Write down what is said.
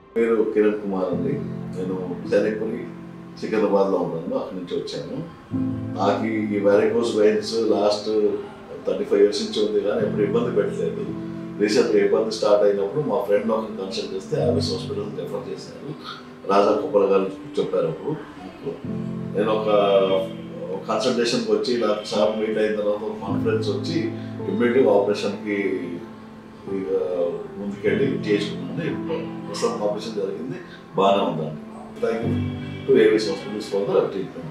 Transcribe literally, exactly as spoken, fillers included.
పేరు కిరణ్ కుమార్ అండి. నేను సైనిక్పురి సికింద్రాబాద్లో ఉన్నాను. అక్కడి నుంచి వచ్చాను. నాకు ఈ varicose veins last thirty five years నుంచి ఉంది, కానీ ఎప్పుడు ఇబ్బంది పెట్టలేదు. రీసెంట్గా ఇబ్బంది స్టార్ట్ అయినప్పుడు మా ఫ్రెండ్ ఒక కన్సల్ట్ చేస్తే ఆవిస్ హాస్పిటల్ రెఫర్ చేశారు. రాజా కొప్పల గారు చెప్పారు. అప్పుడు నేను ఒక కన్సల్టేషన్కి వచ్చి నాకు సార్ మీట్ అయిన తర్వాత ఒక కాన్ఫరెన్స్ వచ్చి ఇమ్మీడియట్గా ఆపరేషన్కి ముందుకెళ్ళి చేసుకున్నాను. ప్రస్తుతం ఆపరేషన్ జరిగింది, బాగానే ఉందండి. Thank you to AVIS hospitals for the treatment.